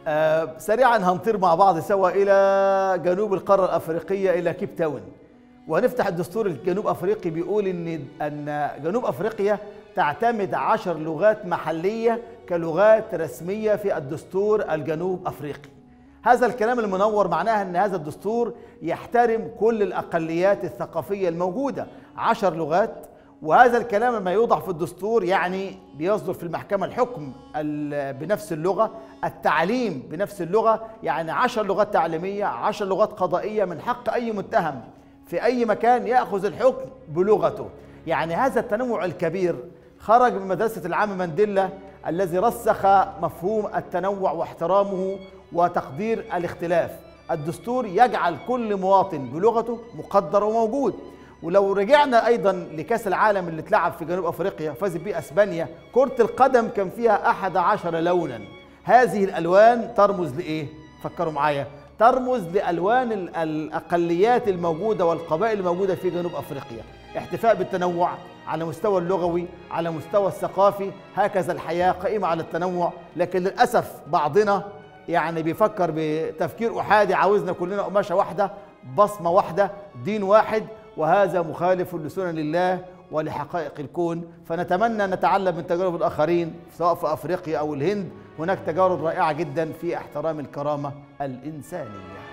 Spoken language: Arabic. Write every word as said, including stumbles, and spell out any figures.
آه سريعا هنطير مع بعض سوا إلى جنوب القارة الأفريقية، إلى كيب تاون، وهنفتح الدستور الجنوب أفريقي. بيقول إن أن جنوب أفريقيا تعتمد عشر لغات محلية كلغات رسمية في الدستور الجنوب أفريقي. هذا الكلام المنور معناها أن هذا الدستور يحترم كل الأقليات الثقافية الموجودة، عشر لغات. وهذا الكلام لما يوضع في الدستور يعني بيصدر في المحكمة الحكم بنفس اللغة، التعليم بنفس اللغة، يعني عشر لغات تعليمية، عشر لغات قضائية. من حق أي متهم في أي مكان يأخذ الحكم بلغته. يعني هذا التنوع الكبير خرج من مدرسة العم مانديلا الذي رسخ مفهوم التنوع واحترامه وتقدير الاختلاف. الدستور يجعل كل مواطن بلغته مقدر وموجود. ولو رجعنا أيضا لكأس العالم اللي اتلعب في جنوب أفريقيا فازت به أسبانيا، كرة القدم كان فيها أحد عشر لونا. هذه الألوان ترمز لإيه؟ فكروا معايا، ترمز لألوان الأقليات الموجودة والقبائل الموجودة في جنوب أفريقيا. احتفاء بالتنوع على مستوى اللغوي، على مستوى الثقافي. هكذا الحياة قائمة على التنوع، لكن للأسف بعضنا يعني بيفكر بتفكير أحادي، عاوزنا كلنا قماشة واحدة، بصمة واحدة، دين واحد، وهذا مخالف لسنن الله ولحقائق الكون. فنتمنى نتعلم من تجارب الآخرين سواء في أفريقيا أو الهند. هناك تجارب رائعة جدا في احترام الكرامة الإنسانية.